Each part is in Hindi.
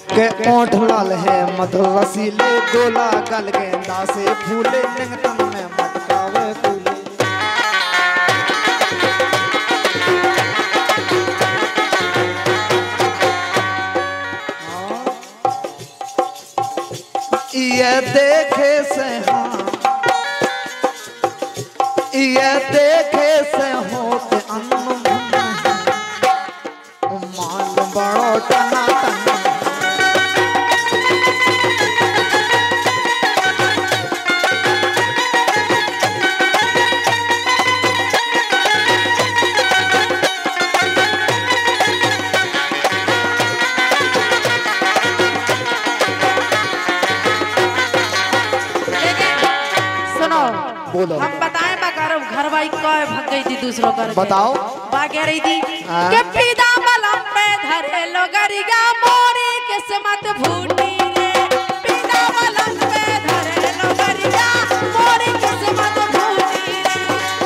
के ओंठ लाल है मधुर रसीले गोला गल गेंदा से फूले लिंगतन में मटकावे कूले। ये देखे से हाँ ये देखे से होते मान बड़ो टना टना। हम बताएं बकारम घर भाई को भाग गई थी दूसरों का। बताओ बात कह रही थी कि पीदा बलम पे धरे लो गरिया मोरी किस्मत फूटी रे। पीदा बलम पे धरे लो गरिया मोरी किस्मत फूटी रे।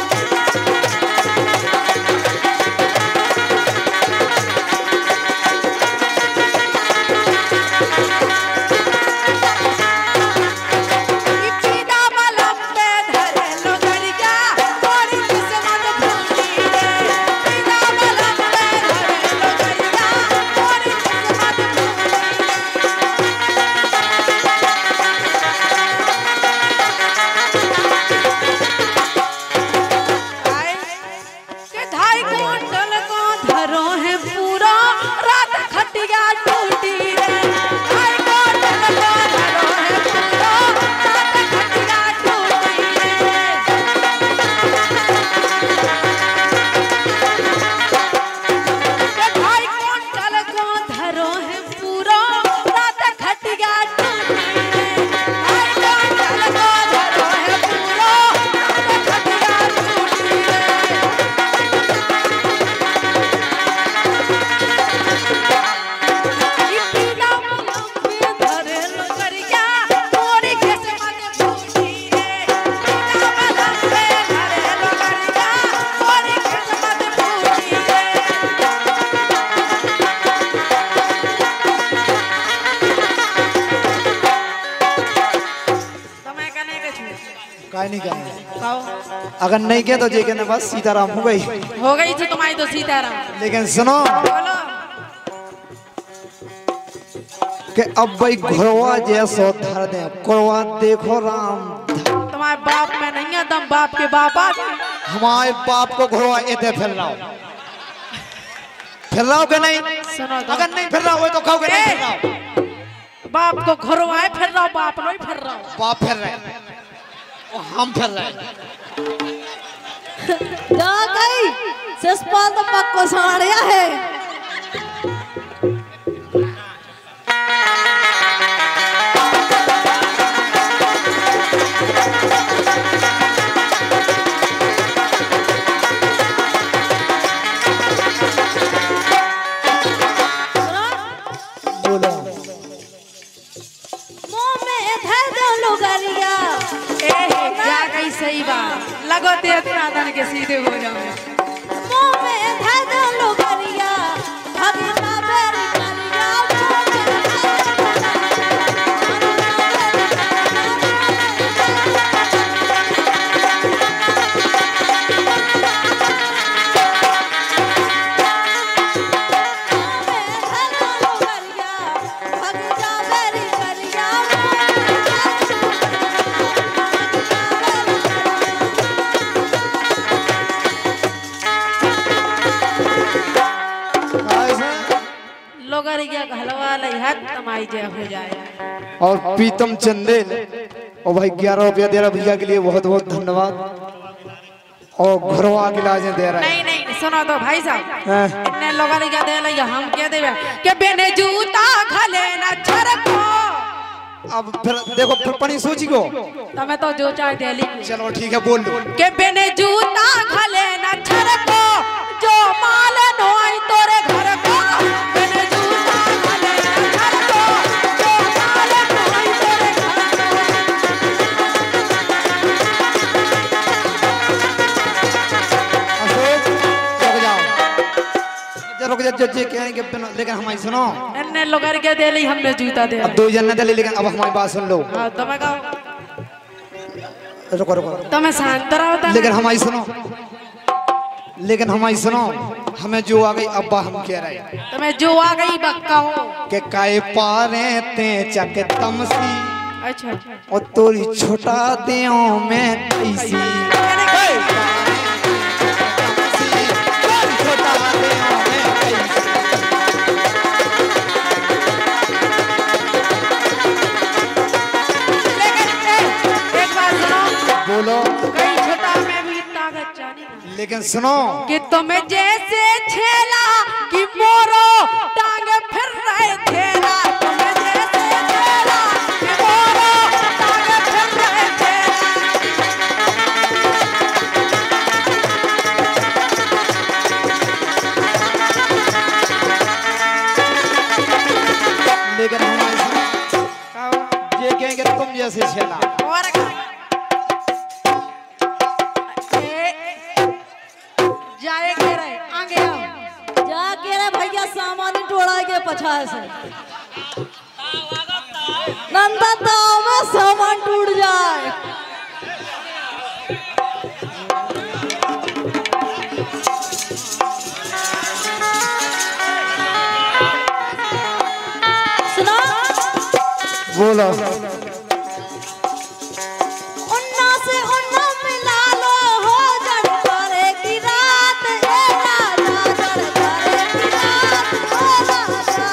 अगर नहीं किया तो जे के बस सीताराम हो गई थी तुम्हारी तो सीताराम। लेकिन सुनो कि अब भाई घोड़वा जैसो धर दे कोड़वा देखो राम। तुम्हारे बाप में नहीं है दम बाप के बाप हमारे बाप को घोड़वा ऐसे फिर रहा हो के नहीं। सुनो अगर नहीं फिर रहा हो तो कहोगे नहीं फिर रहा। बाप को घोड़वा फिर रहा बाप नहीं फिर रहा। बाप फिर रहे हम फिर रहे जा गई सिस्पा तो पक्को साड़िया है। सही बात लगो तेरा के सीधे हो जाओ। मुंह में धर लो गरिया भगना बेरी गरिया हो जाए। और प्रीतम चंदेल और भाई 11 रुपया दे रहा भैया के लिए बहुत बहुत धन्यवाद। और घरवा के लाजे दे रहा है। नहीं नहीं सुनो तो भाई साहब इतने लोगों ने क्या दे लिया हम क्या देवे कि बिना जूता खले न छरको। अब फिर देखो फिर पनी सोची को तमें तो जो चाहे दे ली। चलो ठीक है बोल दो कि बिना जूता खले न छरको जो माल नोई तोरे घर को। बिना जूता खले न छरको जो माल नोई तोरे रुक जाओ रुक जा जो कहेंगे लेकिन हमारी सुनो ने लोगर के दे ली, हमने जूता दे अब 2 जन ने दे, लेकिन अब हमारी बात सुन लो। हाँ तो मैं गाओ, रुको रुको, तो मैं शांत रहा, लेकिन हमारी सुनो, लेकिन हमारी सुनो, हमें जो आ गई अब्बा हम कह रहे हैं तो मैं जो आ गई बक्का हूँ के काए पारे ते चक तमसी अच्छा और तोरी छोटा देओ में कैसी बोलो कहीं छोटा में भी इतना अच्छा नहीं, लेकिन सुनो कि तुम्हें जैसे छेला कि मोरो टांग फिर रहे थेला, तुम्हें जैसे छेला कि मोरो टांग फिर रहे थेला। लेकिन हमारे ये कहेंगे तुम जैसे छेला और जाए के रहे आगे आओ, जाके रे भैया सामान टोड़ा के पछा से नंदा ताव में सामान टूट जाए। सुना बोलो उन्ना से उन्ना मिला लो हो जड़ करे की रात ए राजा जड़ करे की रात ओ राजा।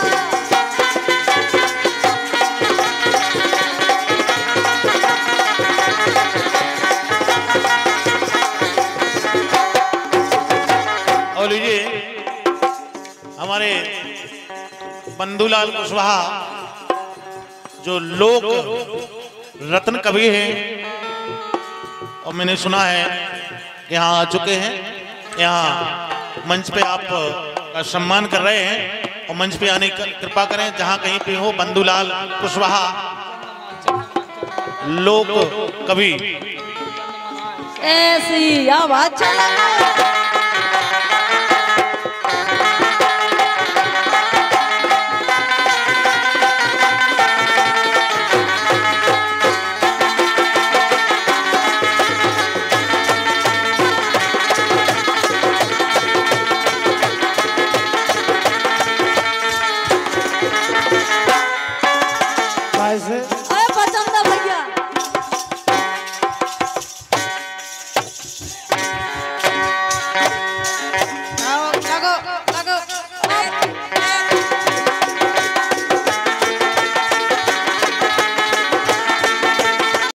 और लीजिए हमारे बंधुलाल कुशवाहा जो लोक रत्न कवि हैं और मैंने सुना है कि यहाँ आ चुके हैं, यहाँ मंच पे आप का सम्मान कर रहे हैं और मंच पे आने की कृपा करें। जहाँ कहीं पे हो बंधुलाल कुशवाहा लोक कवि ऐसी आवाज चला कैसे